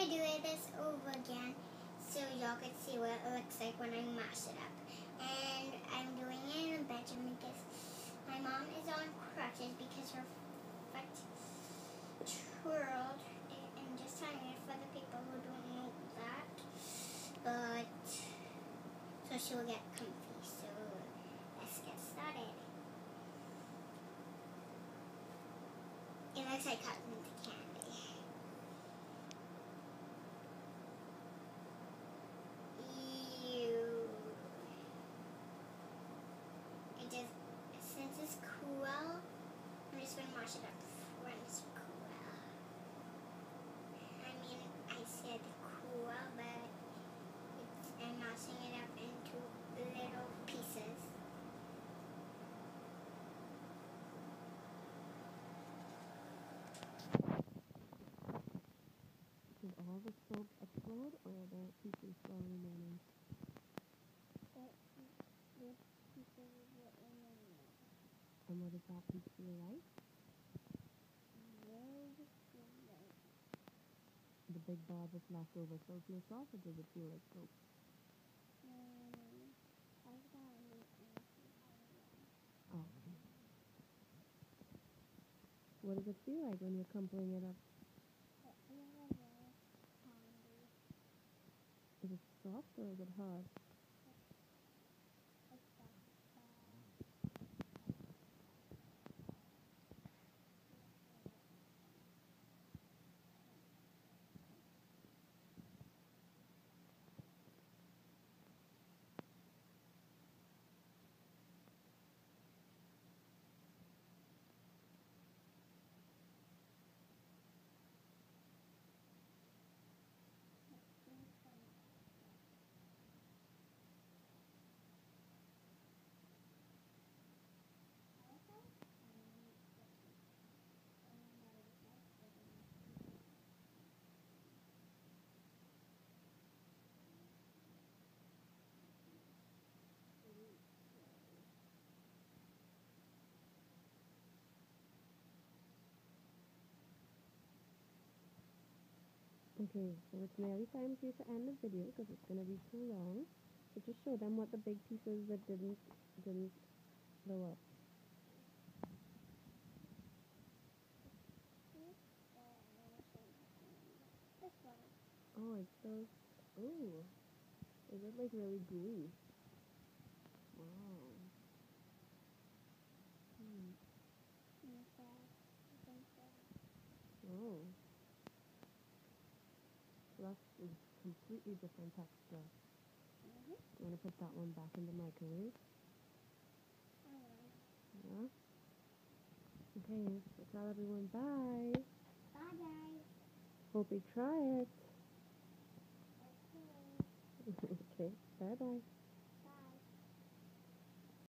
gonna do this over again so y'all can see what it looks like when I mash it up. And I'm doing it in the bedroom because my mom is on crutches because her foot twirled. I'm just telling it for the people who don't know that. But, so she will get comfy. So, let's get started. It looks like cotton candy. Ew. Since it's cool, I'm just going to mash it up when it's cool. I mean, I said cool, but I'm mashing it up into little pieces. Did all the soap explode, or are there pieces still remaining? And what does that piece feel like? The big ball that's left over feels no soft, or does it feel like soap? Oh, okay. What does it feel like when you're crumpling it up? Is it soft or is it hard? Okay, so it's nearly time for you to end the video because it's going to be too long. So just show them what the big pieces that didn't blow up. Oh, it's those. Ooh, is it like really gooey? Wow. Oh. So that's a completely different texture. You want to put that one back in the microwave? Yeah? Okay, so tell everyone bye. Bye, guys. Hope you try it. Okay, bye-bye.